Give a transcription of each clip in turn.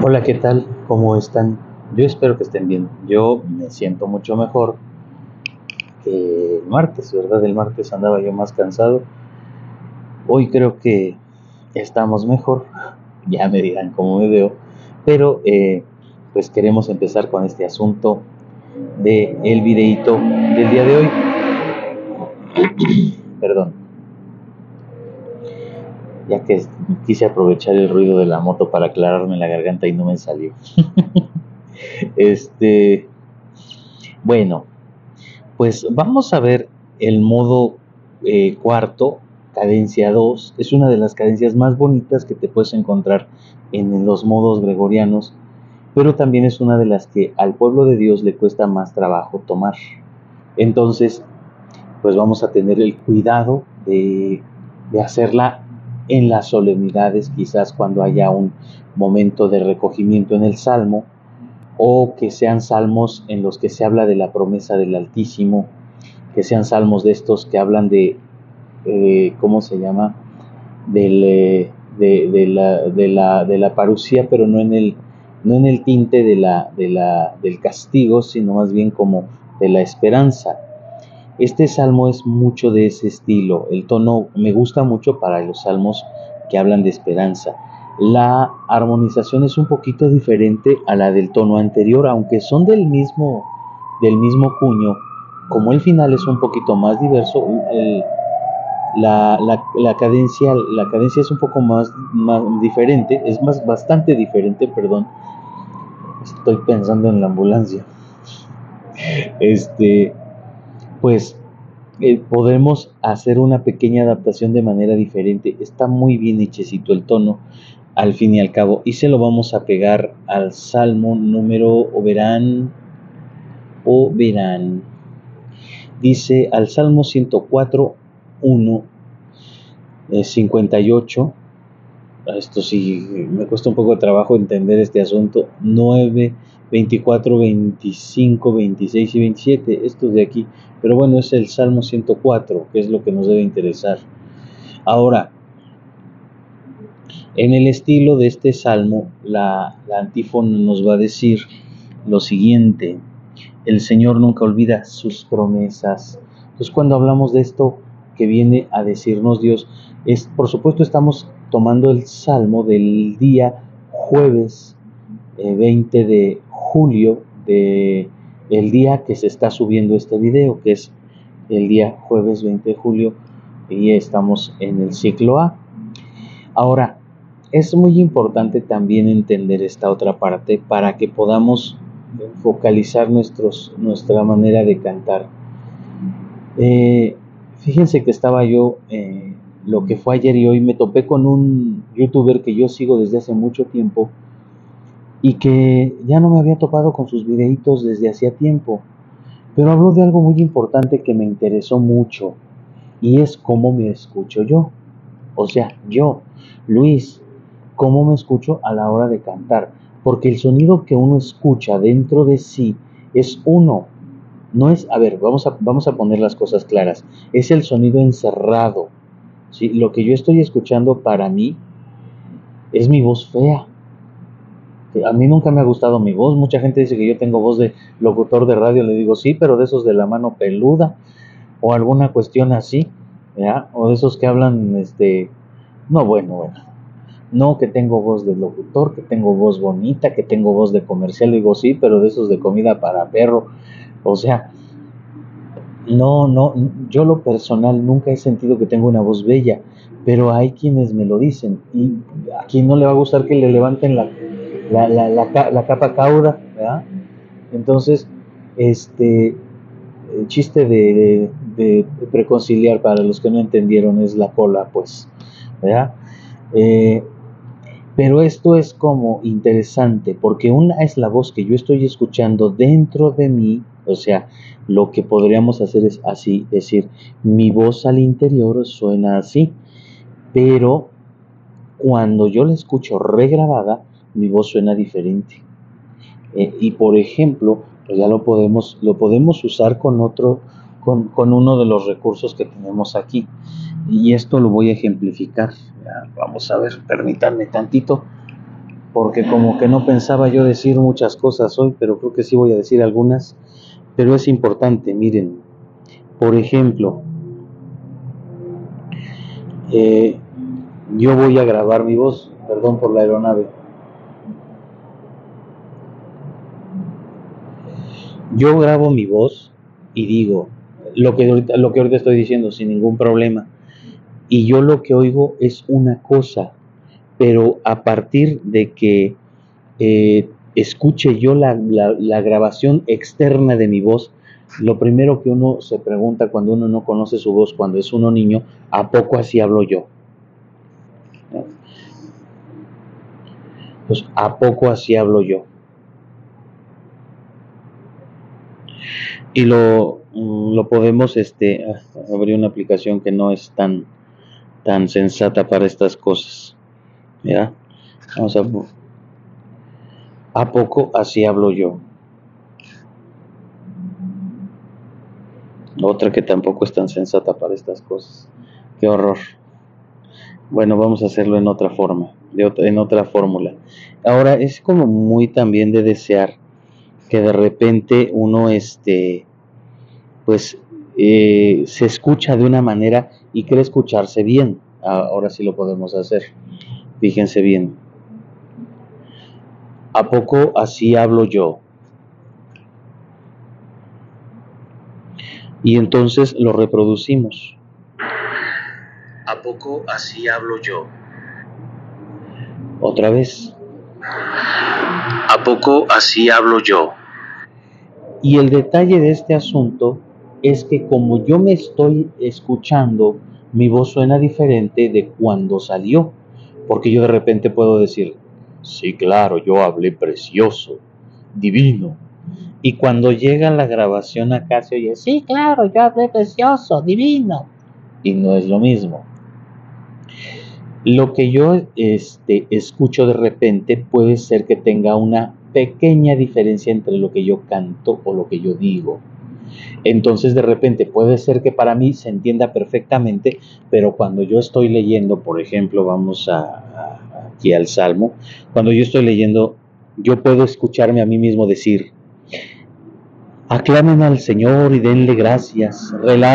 Hola, ¿qué tal? ¿Cómo están? Yo espero que estén bien. Yo me siento mucho mejor que el martes, ¿verdad? El martes andaba yo más cansado. Hoy creo que estamos mejor. Ya me dirán cómo me veo. Pero pues queremos empezar con este asunto de el videíto del día de hoy. Perdón, ya que quise aprovechar el ruido de la moto para aclararme la garganta y no me salió. Este, bueno, pues vamos a ver el modo cuarto, cadencia 2. Es una de las cadencias más bonitas que te puedes encontrar en los modos gregorianos, pero también es una de las que al pueblo de Dios le cuesta más trabajo tomar. Entonces, pues vamos a tener el cuidado de hacerla en las solemnidades, quizás cuando haya un momento de recogimiento en el Salmo, o que sean salmos en los que se habla de la promesa del Altísimo, que sean salmos de estos que hablan de, ¿cómo se llama? De la parucía, pero no en el tinte del castigo, sino más bien como de la esperanza. Este salmo es mucho de ese estilo. El tono me gusta mucho para los salmos que hablan de esperanza. La armonización es un poquito diferente a la del tono anterior, aunque son del mismo cuño. Como el final es un poquito más diverso, la cadencia es un poco más diferente, es bastante diferente, perdón. Estoy pensando en la ambulancia. Este, pues podemos hacer una pequeña adaptación de manera diferente. Está muy bien hechecito el tono, al fin y al cabo. Y se lo vamos a pegar al salmo número, o verán. Dice al salmo 104, 1, 58. Esto sí, me cuesta un poco de trabajo entender este asunto. 9, 24, 25, 26 y 27. Estos de aquí. Pero bueno, es el Salmo 104, que es lo que nos debe interesar. Ahora, en el estilo de este salmo, la antífona nos va a decir lo siguiente: el Señor nunca olvida sus promesas. Entonces, cuando hablamos de esto que viene a decirnos Dios, por supuesto estamos tomando el salmo del día jueves 20 de julio, de el día que se está subiendo este video, que es el día jueves 20 de julio, y estamos en el ciclo A. Ahora, es muy importante también entender esta otra parte para que podamos focalizar nuestra manera de cantar. Fíjense que estaba yo, lo que fue ayer y hoy, me topé con un youtuber que yo sigo desde hace mucho tiempo y que ya no me había topado con sus videitos desde hacía tiempo, pero habló de algo muy importante que me interesó mucho, y es cómo me escucho yo. O sea, yo, Luis, cómo me escucho a la hora de cantar, porque el sonido que uno escucha dentro de sí es uno, no es, a ver, vamos a poner las cosas claras, es el sonido encerrado, ¿sí? Lo que yo estoy escuchando para mí es mi voz fea. A mí nunca me ha gustado mi voz. Mucha gente dice que yo tengo voz de locutor de radio. Le digo, sí, pero de esos de la mano peluda o alguna cuestión así, ¿ya? O de esos que hablan, no, bueno. No, que tengo voz de locutor, que tengo voz bonita, que tengo voz de comercial. Le digo, sí, pero de esos de comida para perro. O sea, no, yo lo personal nunca he sentido que tengo una voz bella, pero hay quienes me lo dicen, y a quien no le va a gustar que le levanten la capa cauda, ¿verdad? Entonces, el chiste de preconciliar, para los que no entendieron, es la cola, pues, ¿verdad? Eh, pero esto es como interesante, porque una es la voz que yo estoy escuchando dentro de mí. O sea, lo que podríamos hacer es así, decir, mi voz al interior suena así, pero cuando yo la escucho regrabada, mi voz suena diferente. Y por ejemplo, pues ya lo podemos usar con uno de los recursos que tenemos aquí. Y esto lo voy a ejemplificar. Ya, vamos a ver, permítanme tantito. porque como que no pensaba yo decir muchas cosas hoy, pero creo que sí voy a decir algunas, pero es importante, miren, por ejemplo, eh, yo voy a grabar mi voz, perdón por la aeronave, yo grabo mi voz y digo lo que ahorita estoy diciendo sin ningún problema, y yo lo que oigo es una cosa, pero a partir de que escuche yo la grabación externa de mi voz, lo primero que uno se pregunta cuando uno no conoce su voz, cuando es uno niño, ¿a poco así hablo yo? Pues, ¿a poco así hablo yo? Y lo podemos, abrir una aplicación que no es tan sensata para estas cosas, ¿ya? Vamos ¿a poco así hablo yo? Otra que tampoco es tan sensata para estas cosas. Qué horror. Bueno, vamos a hacerlo en otra forma, en otra fórmula. Ahora, es como muy también de desear que de repente uno, pues, se escucha de una manera y cree escucharse bien. Ahora sí lo podemos hacer. Fíjense bien. ¿A poco así hablo yo? Y entonces lo reproducimos. ¿A poco así hablo yo? Otra vez. ¿A poco así hablo yo? Y el detalle de este asunto es que como yo me estoy escuchando, mi voz suena diferente de cuando salió, porque yo de repente puedo decir, sí, claro, yo hablé precioso, divino. Y cuando llega la grabación acá se oye, sí, claro, yo hablé precioso, divino. Y no es lo mismo. Lo que yo escucho de repente puede ser que tenga una pequeña diferencia entre lo que yo canto o lo que yo digo. Entonces de repente puede ser que para mí se entienda perfectamente, pero cuando yo estoy leyendo, por ejemplo, vamos aquí al Salmo, cuando yo estoy leyendo, yo puedo escucharme a mí mismo decir, aclamen al Señor y denle gracias,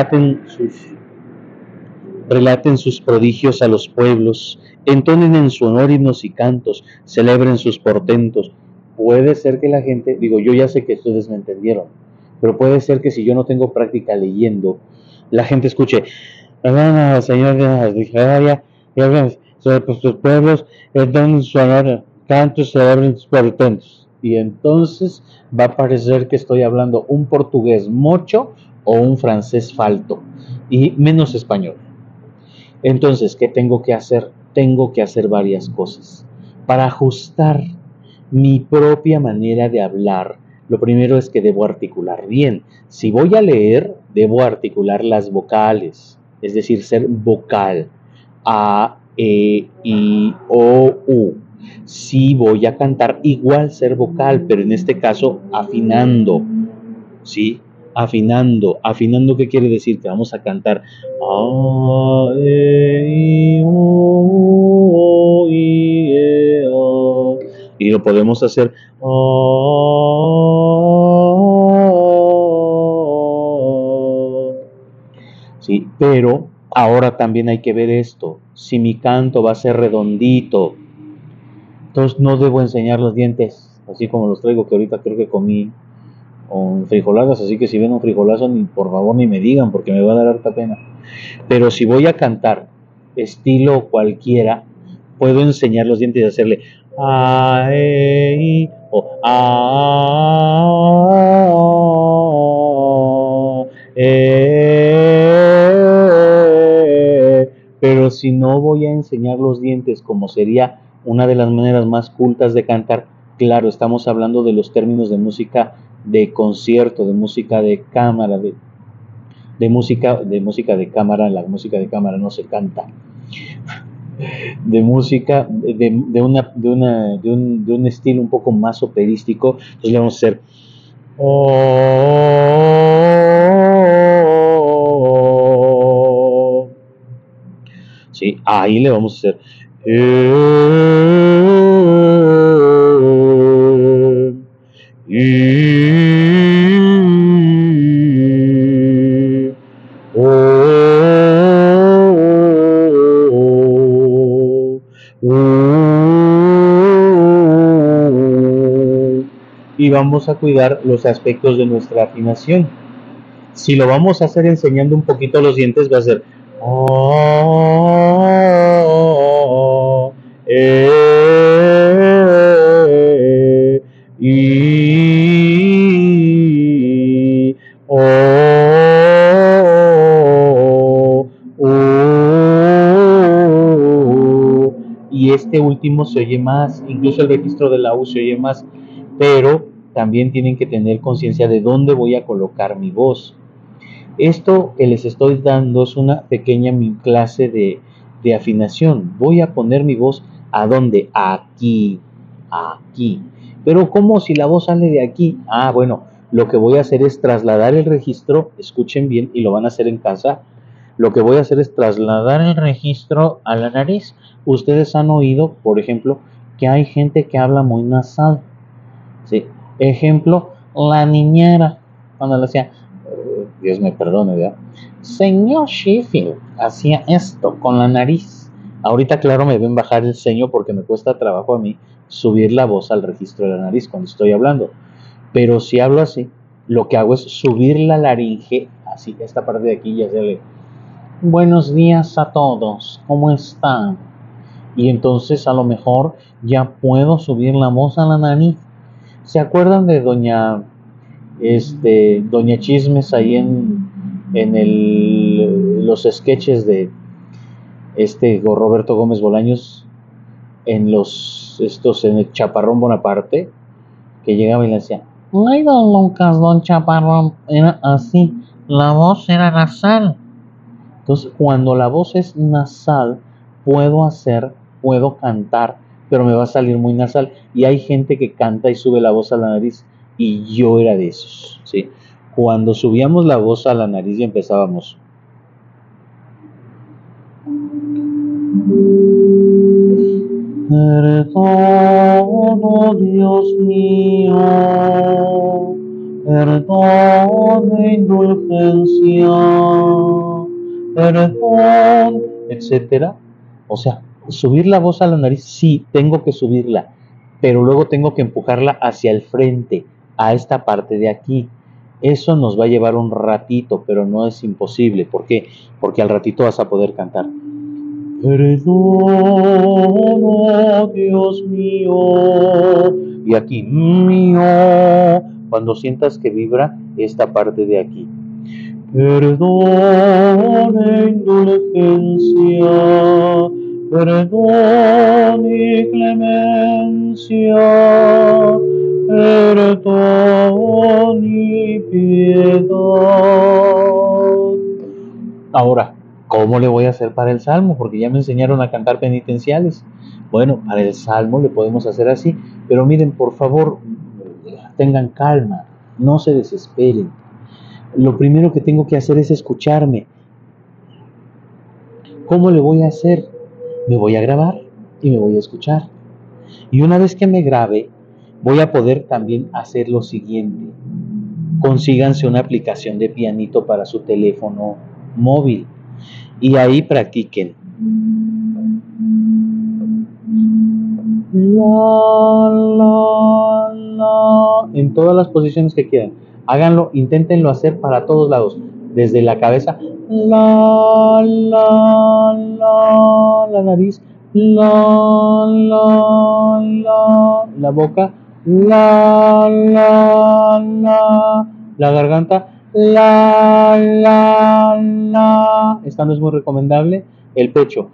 relaten sus prodigios a los pueblos, entonen en su honor himnos y cantos, celebren sus portentos. Puede ser que la gente, digo, yo ya sé que ustedes me entendieron, pero puede ser que si yo no tengo práctica leyendo, la gente escuche, Señor de la victoria, sobre sus pueblos, entonen su honor, cantos, celebren sus portentos. Y entonces va a parecer que estoy hablando un portugués mocho o un francés falto, y menos español. Entonces, ¿qué tengo que hacer? Tengo que hacer varias cosas. Para ajustar mi propia manera de hablar, lo primero es que debo articular bien. Si voy a leer, debo articular las vocales, es decir, ser vocal. A, E, I, O, U. Si voy a cantar, igual ser vocal, pero en este caso afinando. ¿Sí? Afinando. ¿Afinando qué quiere decir? Que vamos a cantar A, E, I, O, I, E, O. Y lo podemos hacer ¿sí? Pero ahora también hay que ver esto. Si mi canto va a ser redondito, entonces no debo enseñar los dientes, así como los traigo, que ahorita creo que comí con frijoladas, así que si ven un frijolazo, ni por favor ni me digan, porque me va a dar harta pena. Pero si voy a cantar estilo cualquiera, puedo enseñar los dientes y hacerle a, e, i, o a, pero si no voy a enseñar los dientes, como sería una de las maneras más cultas de cantar, claro, estamos hablando de los términos de música de concierto, de música de cámara, de música de cámara, la música de cámara no se canta, de música de un estilo un poco más operístico. Entonces le vamos a hacer sí, ahí le vamos a hacer Y vamos a cuidar los aspectos de nuestra afinación. Si lo vamos a hacer enseñando un poquito los dientes, va a ser y este último se oye más, incluso el registro de la U se oye más, pero también tienen que tener conciencia de dónde voy a colocar mi voz. Esto que les estoy dando es una pequeña clase de afinación. Voy a poner mi voz ¿a dónde? Aquí, aquí. Pero ¿cómo si la voz sale de aquí? Ah, bueno, lo que voy a hacer es trasladar el registro, escuchen bien y lo van a hacer en casa. Lo que voy a hacer es trasladar el registro a la nariz. Ustedes han oído, por ejemplo, que hay gente que habla muy nasal. ¿Sí? Ejemplo, la niñera, cuando le decía, Dios me perdone, ¿verdad? Señor Sheffield hacía esto con la nariz. Ahorita, claro, me ven bajar el ceño porque me cuesta trabajo a mí subir la voz al registro de la nariz cuando estoy hablando. Pero si hablo así, lo que hago es subir la laringe, así, esta parte de aquí, y hacerle, buenos días a todos, ¿cómo están? Y entonces a lo mejor ya puedo subir la voz a la nariz. ¿Se acuerdan de Doña Chismes ahí en los sketches de Roberto Gómez Bolaños en el Chaparrón Bonaparte, que llegaba y le decía, ay, don Lucas, don Chaparrón, era así, la voz era nasal. Entonces, cuando la voz es nasal, puedo cantar, pero me va a salir muy nasal. Y hay gente que canta y sube la voz a la nariz, y yo era de esos, ¿sí? Cuando subíamos la voz a la nariz y empezábamos. Perdón, Dios mío, perdón, indulgencia, perdón, etcétera. O sea, subir la voz a la nariz, sí, tengo que subirla, pero luego tengo que empujarla hacia el frente, a esta parte de aquí. Eso nos va a llevar un ratito, pero no es imposible. ¿Por qué? Porque al ratito vas a poder cantar. Perdona, Dios mío. Y aquí, mío, cuando sientas que vibra esta parte de aquí. Perdón e indulgencia, perdón y clemencia, perdón y piedad. Ahora, ¿cómo le voy a hacer para el salmo? Porque ya me enseñaron a cantar penitenciales. Bueno, para el salmo le podemos hacer así, pero miren, por favor, tengan calma, no se desesperen. Lo primero que tengo que hacer es escucharme. ¿Cómo le voy a hacer? Me voy a grabar y me voy a escuchar. Y una vez que me grabe, voy a poder también hacer lo siguiente. Consíganse una aplicación de pianito para su teléfono móvil y ahí practiquen. La, la, la, en todas las posiciones que quieran. Háganlo, inténtenlo hacer para todos lados. Desde la cabeza, la, la nariz, la boca, la garganta, esta no es muy recomendable, el pecho,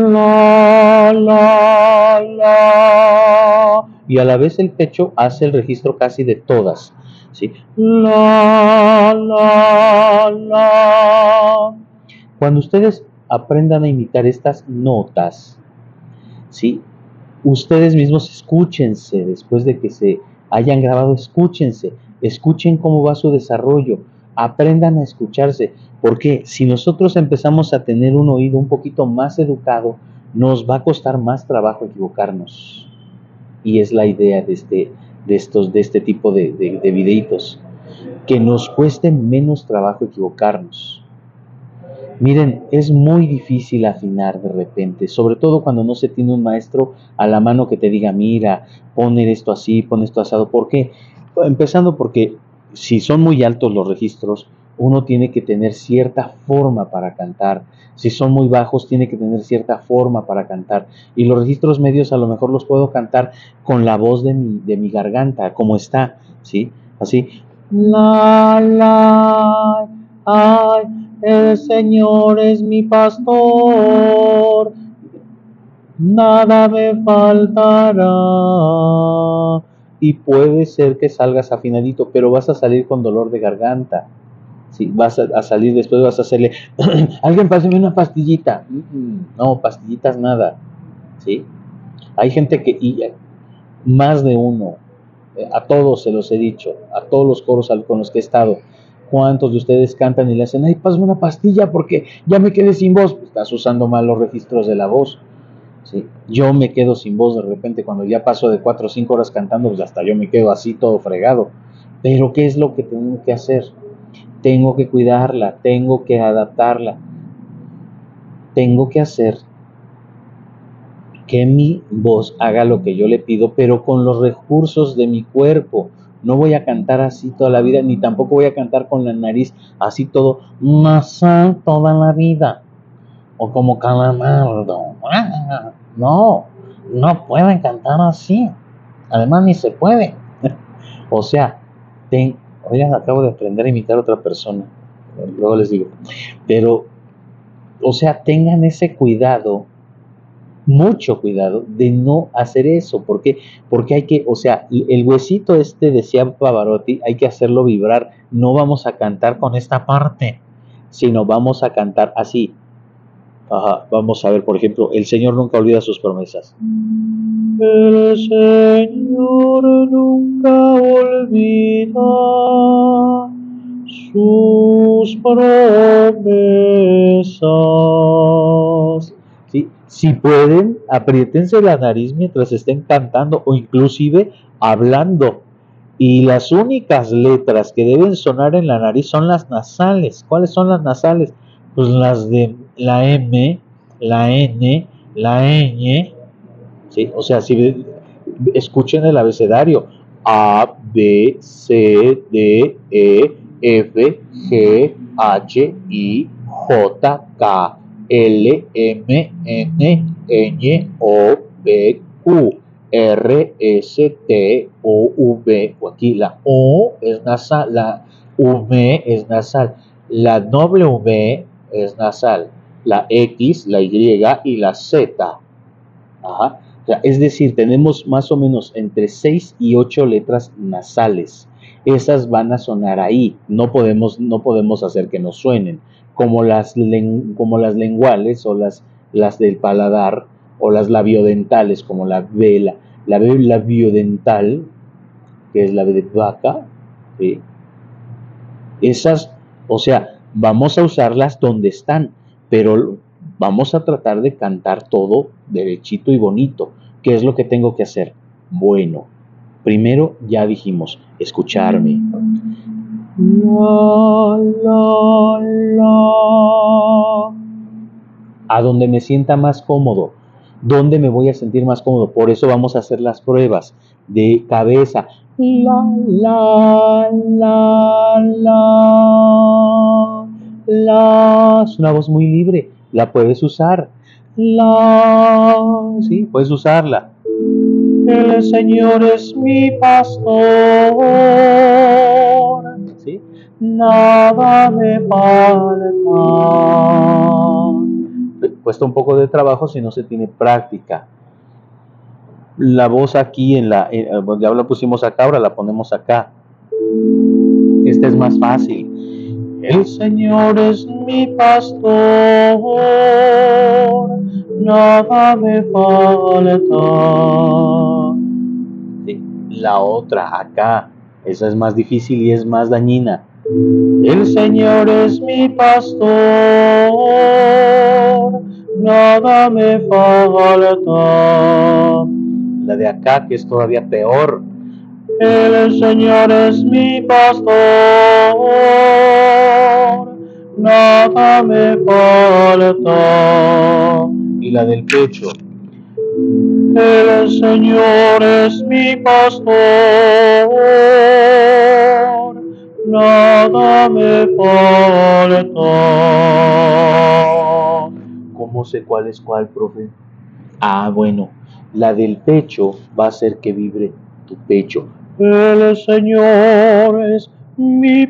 y a la vez el pecho hace el registro casi de todas, ¿sí? Cuando ustedes aprendan a imitar estas notas, ¿sí? Ustedes mismos escúchense después de que se hayan grabado, escuchen cómo va su desarrollo, aprendan a escucharse, porque si nosotros empezamos a tener un oído un poquito más educado, nos va a costar más trabajo equivocarnos. Y es la idea de este tipo de videitos, que nos cueste menos trabajo equivocarnos. Miren, es muy difícil afinar de repente, sobre todo cuando no se tiene un maestro a la mano que te diga, mira, pon esto así, pon esto asado. ¿Por qué? Empezando porque si son muy altos los registros, uno tiene que tener cierta forma para cantar. Si son muy bajos, tiene que tener cierta forma para cantar. Y los registros medios a lo mejor los puedo cantar con la voz de mi garganta, como está, ¿sí? Así. La, la, ay, el Señor es mi pastor, nada me faltará. Y puede ser que salgas afinadito, pero vas a salir con dolor de garganta. Sí, vas a salir después, vas a hacerle, alguien pásame una pastillita. No, pastillitas nada. ¿Sí? Hay gente que, y más de uno, a todos se los he dicho, a todos los coros con los que he estado. ¿Cuántos de ustedes cantan y le hacen, ay, pásame una pastilla porque ya me quedé sin voz? Estás usando mal los registros de la voz. ¿Sí? Yo me quedo sin voz de repente cuando ya paso de 4 o 5 horas cantando, pues hasta yo me quedo así todo fregado. Pero ¿qué es lo que tengo que hacer? Tengo que cuidarla, tengo que adaptarla, tengo que hacer que mi voz haga lo que yo le pido, pero con los recursos de mi cuerpo. No voy a cantar así toda la vida, ni tampoco voy a cantar con la nariz así todo nasal toda la vida, o como calamardo. No, no pueden cantar así. Además, ni se puede. O sea, oigan, acabo de aprender a imitar a otra persona. Luego les digo. Pero, o sea, tengan ese cuidado, mucho cuidado de no hacer eso. ¿Por qué? Porque hay que, o sea, el huesito este, decía Pavarotti, hay que hacerlo vibrar. No vamos a cantar con esta parte, sino vamos a cantar así. Ajá, vamos a ver, por ejemplo, el Señor nunca olvida sus promesas. El Señor nunca olvida sus promesas. ¿Sí? Si pueden, apriétense la nariz mientras estén cantando o inclusive hablando. Y las únicas letras que deben sonar en la nariz son las nasales. ¿Cuáles son las nasales? Pues las de la M, la N, la ñ. ¿Sí? O sea, si escuchen el abecedario: A, B, C, D, E, F, G, H, I, J, K, L, M, N, Ñ, O, P, Q, R, S, T, O, V. O aquí la O es nasal, la V es nasal, la W es nasal, la X, la Y y la Z. Ajá. O sea, es decir, tenemos más o menos entre 6 y 8 letras nasales. Esas van a sonar ahí. No podemos hacer que no suenen. Como las lenguales o las del paladar o las labiodentales, como la B, la B labiodental, que es la B de vaca. ¿Sí? Esas, o sea, vamos a usarlas donde están, pero vamos a tratar de cantar todo derechito y bonito. ¿Qué es lo que tengo que hacer? Bueno, primero ya dijimos, escucharme. La, la, la. A donde me sienta más cómodo. ¿Dónde me voy a sentir más cómodo? Por eso vamos a hacer las pruebas de cabeza. La, la, la, la, la. Es una voz muy libre. La puedes usar. La. Sí, puedes usarla. El Señor es mi pastor. ¿Sí? Nada me falta. Cuesta un poco de trabajo si no se tiene práctica. La voz aquí ya la pusimos acá, ahora la ponemos acá. Esta es más fácil. El Señor es mi pastor, nada me falta. Sí, la otra acá, esa es más difícil y es más dañina. El Señor es mi pastor, nada me falta. La de acá, que es todavía peor. El Señor es mi pastor, nada me falta. Y la del pecho. El Señor es mi pastor, nada me falta. ¿Cómo sé cuál es cuál, profe? Ah, bueno, la del pecho va a hacer que vibre tu pecho. El Señor es mi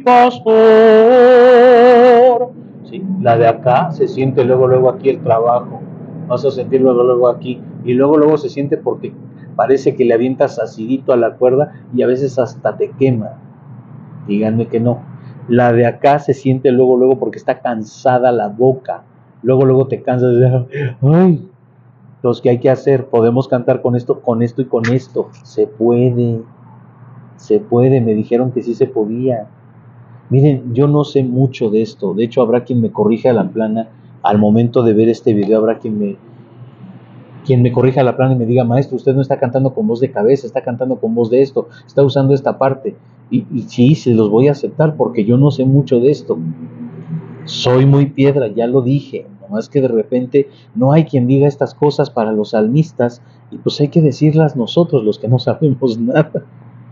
pastor. ¿Sí? La de acá se siente luego aquí el trabajo. Vas a sentir luego aquí. Y luego se siente porque parece que le avientas acidito a la cuerda y a veces hasta te quema. Díganme que no. La de acá se siente luego porque está cansada la boca. Luego te cansas de... ¡Ay! Los que hay que hacer, podemos cantar con esto y con esto. Se puede, me dijeron que sí se podía. Miren, yo no sé mucho de esto. De hecho, habrá quien me corrija a la plana. Al momento de ver este video, habrá quien me corrija a la plana y me diga, maestro, usted no está cantando con voz de cabeza, está cantando con voz de esto, está usando esta parte. Y sí, se los voy a aceptar porque yo no sé mucho de esto. Soy muy piedra, ya lo dije, nomás que de repente no hay quien diga estas cosas para los salmistas y pues hay que decirlas nosotros los que no sabemos nada.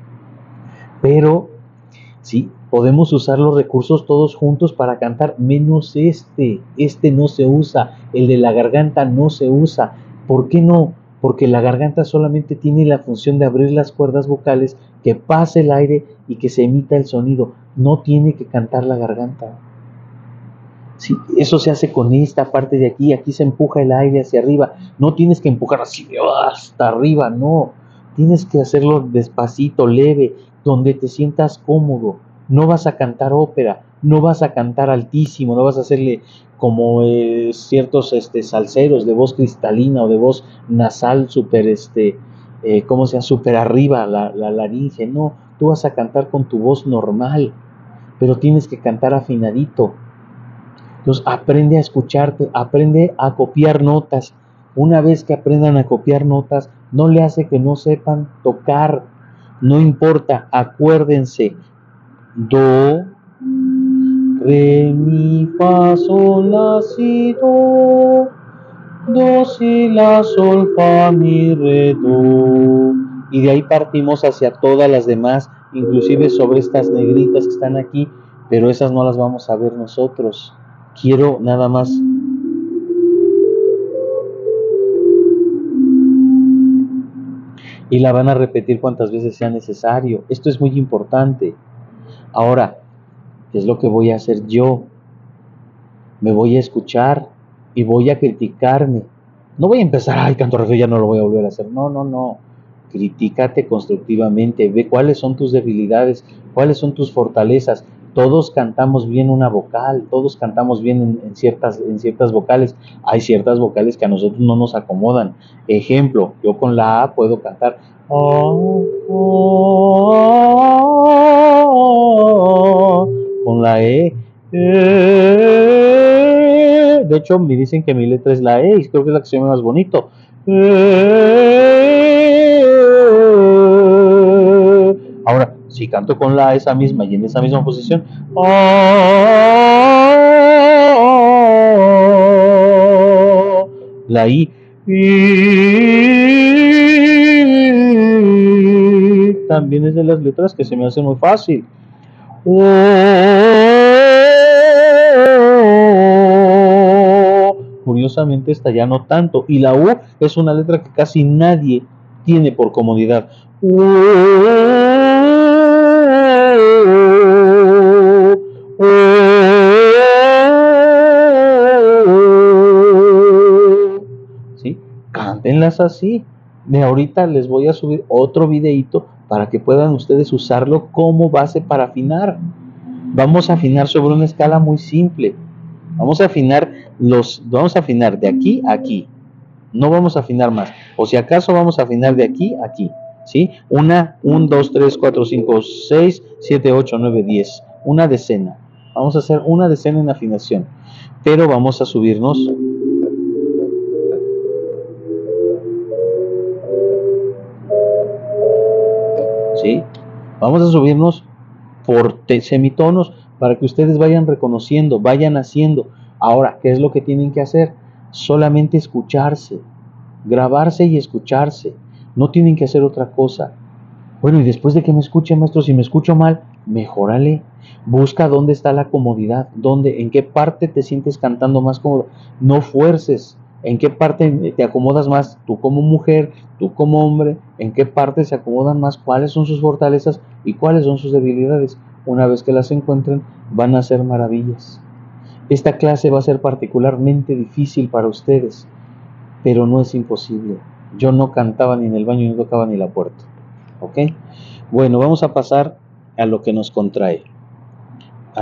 Pero sí, podemos usar los recursos todos juntos para cantar, menos este no se usa, el de la garganta no se usa. ¿Por qué no? Porque la garganta solamente tiene la función de abrir las cuerdas vocales, que pase el aire y que se emita el sonido, no tiene que cantar la garganta. Sí, eso se hace con esta parte de aquí se empuja el aire hacia arriba, no tienes que empujar así hasta arriba, no, tienes que hacerlo despacito, leve, donde te sientas cómodo. No vas a cantar ópera, no vas a cantar altísimo, no vas a hacerle como ciertos salseros de voz cristalina o de voz nasal súper, ¿cómo se llama? Súper arriba la laringe, no, tú vas a cantar con tu voz normal, pero tienes que cantar afinadito. Entonces aprende a escucharte, aprende a copiar notas. Una vez que aprendan a copiar notas, no le hace que no sepan tocar. No importa, acuérdense. Do, re, mi, fa, sol, la, si, do. Do, si, la, sol, fa, mi, re, do. Y de ahí partimos hacia todas las demás, inclusive sobre estas negritas que están aquí, pero esas no las vamos a ver nosotros. Quiero nada más y la van a repetir cuantas veces sea necesario. Esto es muy importante. Ahora, ¿qué es lo que voy a hacer yo? Me voy a escuchar y voy a criticarme. No voy a empezar, ay, canto regio, ya no lo voy a volver a hacer. No. Critícate constructivamente, ve cuáles son tus debilidades, cuáles son tus fortalezas. Todos cantamos bien una vocal, todos cantamos bien en ciertas vocales. Hay ciertas vocales que a nosotros no nos acomodan. Ejemplo, yo con la A puedo cantar. Con la E. De hecho, me dicen que mi letra es la E y creo que es la que se llama más bonito. Ahora, si canto con la esa misma y en esa misma posición, la I, también es de las letras que se me hace muy fácil. Curiosamente esta ya no tanto, y la U es una letra que casi nadie tiene por comodidad. ¿Sí? Cántenlas así. De ahorita les voy a subir otro videito para que puedan ustedes usarlo como base para afinar. Vamos a afinar sobre una escala muy simple. Vamos a afinar de aquí a aquí. No vamos a afinar más. O si acaso vamos a afinar de aquí a aquí. ¿Sí? 1, 2, 3, 4, 5, 6, 7, 8, 9, 10. Una decena. Vamos a hacer una decena en afinación. Pero vamos a subirnos. ¿Sí? Vamos a subirnos por semitonos, para que ustedes vayan reconociendo, vayan haciendo. Ahora, ¿qué es lo que tienen que hacer? Solamente escucharse, grabarse y escucharse. No tienen que hacer otra cosa. Bueno, y después de que me escuche, maestro, si me escucho mal, mejórale. Busca dónde está la comodidad, dónde, en qué parte te sientes cantando más cómodo. No fuerces. ¿En qué parte te acomodas más tú como mujer, tú como hombre? ¿En qué parte se acomodan más? ¿Cuáles son sus fortalezas y cuáles son sus debilidades? Una vez que las encuentren, van a hacer maravillas. Esta clase va a ser particularmente difícil para ustedes, pero no es imposible. Yo no cantaba ni en el baño, ni tocaba ni la puerta. ¿Ok? Bueno, vamos a pasar a lo que nos contrae, a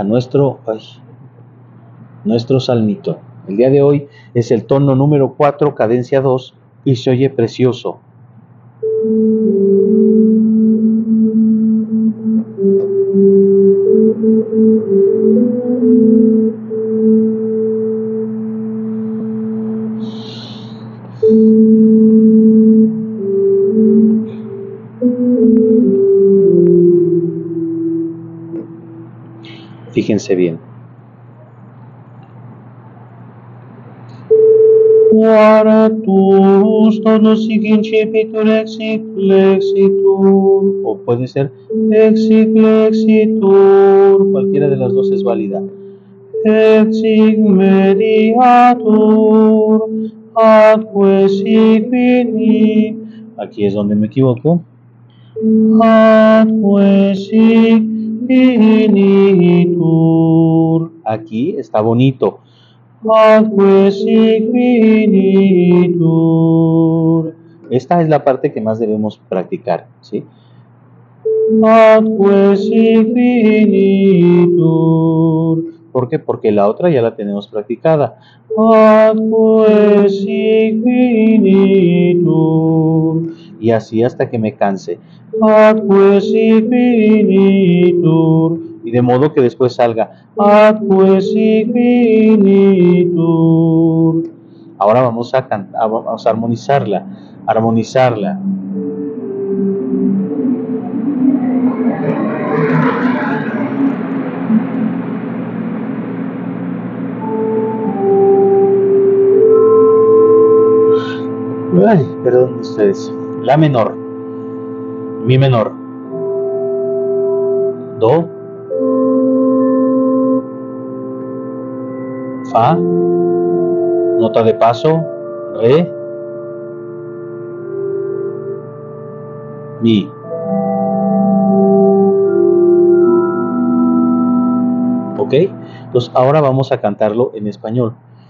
nuestro salmito. El día de hoy es el tono número 4, cadencia 2, y se oye precioso. Fíjense bien. Quartus, tonos incipitur exitur, o puede ser exitur, cualquiera de las dos es válida. Exig mediatur, atque sic vini. Aquí es donde me equivoco. Atque sic vinitur. Aquí está bonito. Atque sic vinitur. Esta es la parte que más debemos practicar, ¿sí? Atque sic vinitur. ¿Por qué? Porque la otra ya la tenemos practicada. Atque sic vinitur. Y así hasta que me canse. Atque sic vinitur. Y de modo que después salga atque sic vinitur. Ahora vamos a armonizarla. Ay, perdón ustedes. La menor, mi menor, do, fa, nota de paso, re, mi. ¿Ok? Entonces ahora vamos a cantarlo en español.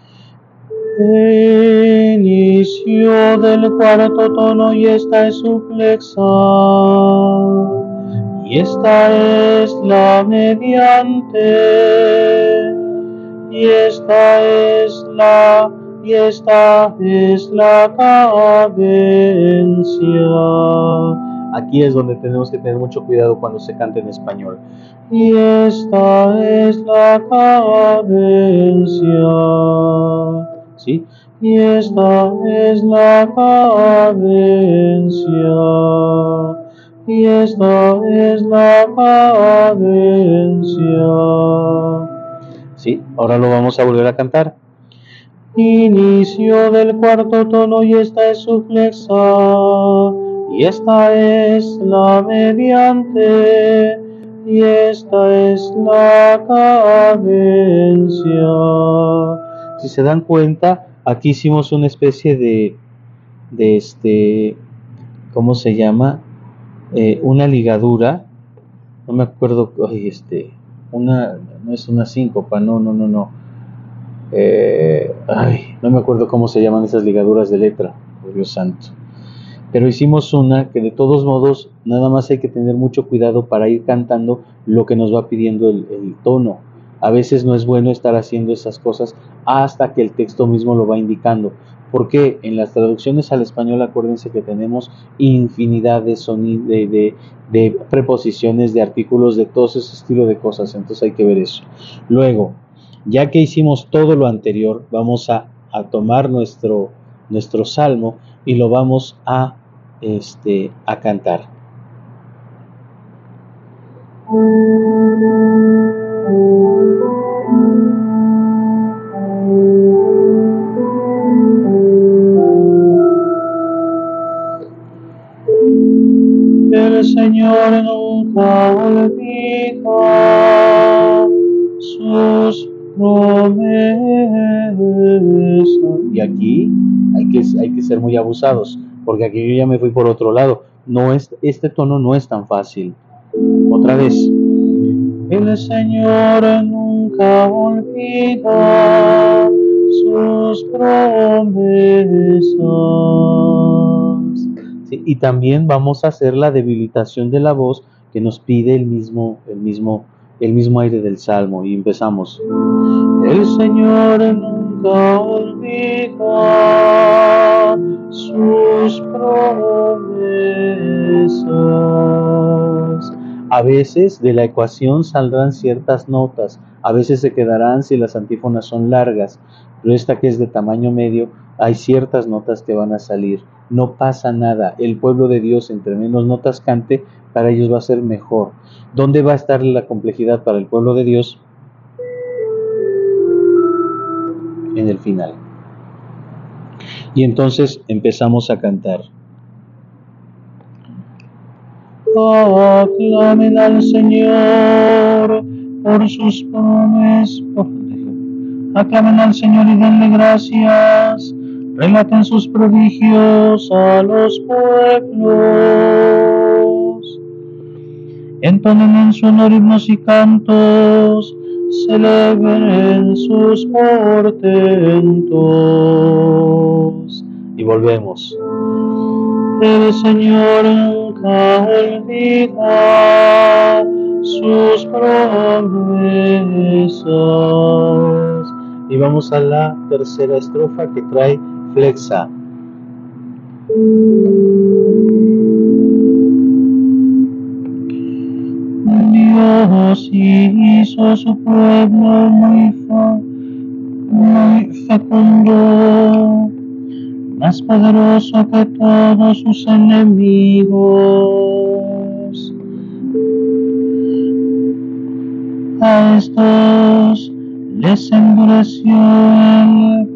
Inicio del cuarto tono y esta es su flexa. Y esta es la mediante. Y esta es la cadencia. Aquí es donde tenemos que tener mucho cuidado cuando se canta en español. Y esta es la cadencia. ¿Sí? Y esta es la cadencia. Y esta es la cadencia. ¿Sí? Ahora lo vamos a volver a cantar. Inicio del cuarto tono y esta es su flexa. Y esta es la mediante. Y esta es la cadencia. Si se dan cuenta, aquí hicimos una especie de ¿cómo se llama? Una ligadura. No me acuerdo, no es una síncopa, no. No me acuerdo cómo se llaman esas ligaduras de letra, por Dios santo. Pero hicimos una que de todos modos, nada más hay que tener mucho cuidado para ir cantando lo que nos va pidiendo el tono. A veces no es bueno estar haciendo esas cosas hasta que el texto mismo lo va indicando. Porque en las traducciones al español, acuérdense que tenemos infinidad de preposiciones, de artículos, de todo ese estilo de cosas. Entonces hay que ver eso. Luego, ya que hicimos todo lo anterior, vamos a tomar nuestro salmo y lo vamos a cantar. El Señor nunca olvida sus promesas. Y aquí hay que ser muy abusados, porque aquí yo ya me fui por otro lado. No es, este tono no es tan fácil. Otra vez. El Señor nunca olvida sus promesas. Sí, y también vamos a hacer la debilitación de la voz que nos pide el mismo aire del Salmo. Y empezamos. El Señor nunca olvida sus promesas. A veces de la ecuación saldrán ciertas notas, a veces se quedarán si las antífonas son largas, pero esta que es de tamaño medio, hay ciertas notas que van a salir. No pasa nada, el pueblo de Dios entre menos notas cante, para ellos va a ser mejor. ¿Dónde va a estar la complejidad para el pueblo de Dios? En el final. Y entonces empezamos a cantar. Aclamen al Señor por sus promesas. Aclamen al Señor y denle gracias. Relaten sus prodigios a los pueblos. Entonen en su honor himnos y cantos. Celebren sus portentos. Y volvemos. El Señor nunca olvida sus promesas. Y vamos a la tercera estrofa que trae flexa. Dios hizo su pueblo muy fecundo, más poderoso que todos sus enemigos. A estos les endureció el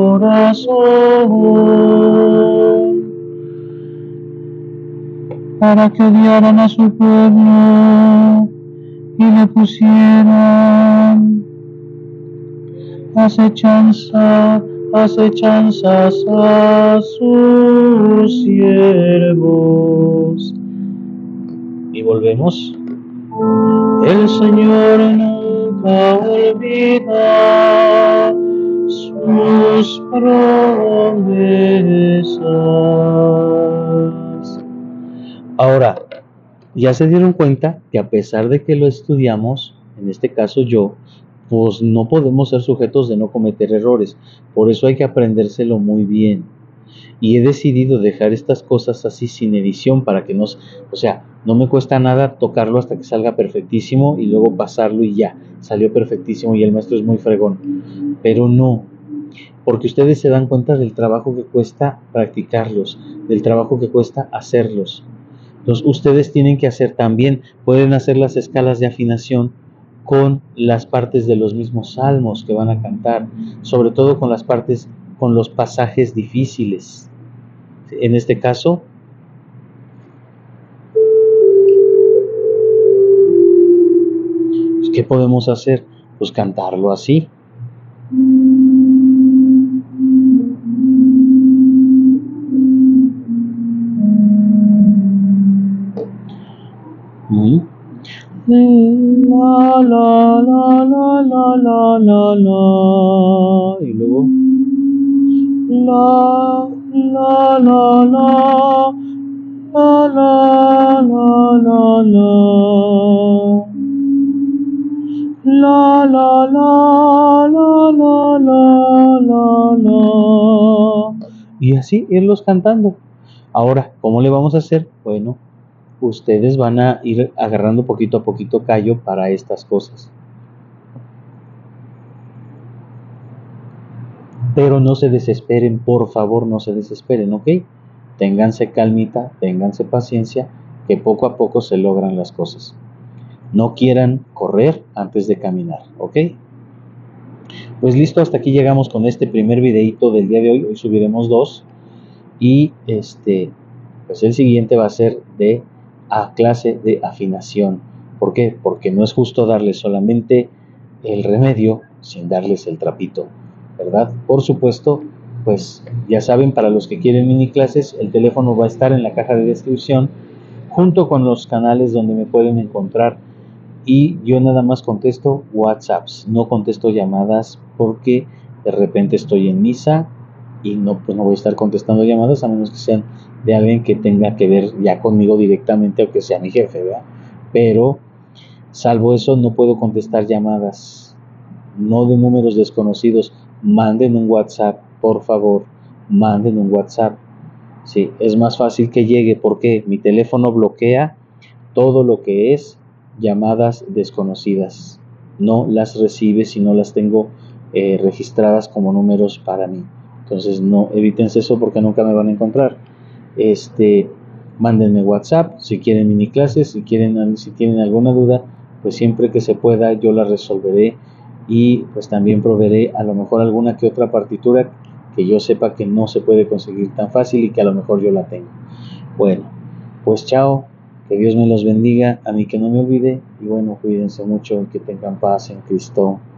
corazón para que odiaran a su pueblo y le pusieran acechanzas a sus siervos. Y volvemos. El Señor nunca olvida sus promesas. Ahora, ya se dieron cuenta que a pesar de que lo estudiamos, en este caso yo, pues no podemos ser sujetos de no cometer errores. Por eso hay que aprendérselo muy bien. Y he decidido dejar estas cosas así sin edición para que no me cuesta nada tocarlo hasta que salga perfectísimo y luego pasarlo y ya, salió perfectísimo y el maestro es muy fregón. Pero no, porque ustedes se dan cuenta del trabajo que cuesta practicarlos, del trabajo que cuesta hacerlos. Entonces ustedes tienen que hacer también, pueden hacer las escalas de afinación con las partes de los mismos salmos que van a cantar, sobre todo con las partes, con los pasajes difíciles. En este caso, ¿qué podemos hacer? Pues cantarlo así. La la la la la la la la, y luego la la la la la la la la la la la la, y así irlos cantando. Ahora, ¿cómo le vamos a hacer? Bueno, ustedes van a ir agarrando poquito a poquito callo para estas cosas. Pero no se desesperen, por favor, no se desesperen, ¿ok? Ténganse calmita, ténganse paciencia, que poco a poco se logran las cosas. No quieran correr antes de caminar, ¿ok? Pues listo, hasta aquí llegamos con este primer videito del día de hoy. Hoy subiremos 2 y pues el siguiente va a ser de a clase de afinación. ¿Por qué? Porque no es justo darles solamente el remedio sin darles el trapito, ¿verdad? Por supuesto, pues ya saben, para los que quieren mini clases, el teléfono va a estar en la caja de descripción junto con los canales donde me pueden encontrar, y yo nada más contesto WhatsApps, no contesto llamadas porque de repente estoy en misa y no, pues no voy a estar contestando llamadas a menos que sean de alguien que tenga que ver ya conmigo directamente o que sea mi jefe, ¿verdad? Pero salvo eso no puedo contestar llamadas, no de números desconocidos. Manden un WhatsApp, por favor, manden un WhatsApp. Sí, es más fácil que llegue porque mi teléfono bloquea todo lo que es llamadas desconocidas. No las recibe si no las tengo registradas como números para mí. Entonces no, evítense eso porque nunca me van a encontrar. Mándenme WhatsApp si quieren mini clases, si tienen alguna duda, pues siempre que se pueda yo la resolveré, y pues también proveeré a lo mejor alguna que otra partitura que yo sepa que no se puede conseguir tan fácil y que a lo mejor yo la tengo. Bueno, pues chao, que Dios me los bendiga, a mí que no me olvide, y bueno, cuídense mucho y que tengan paz en Cristo.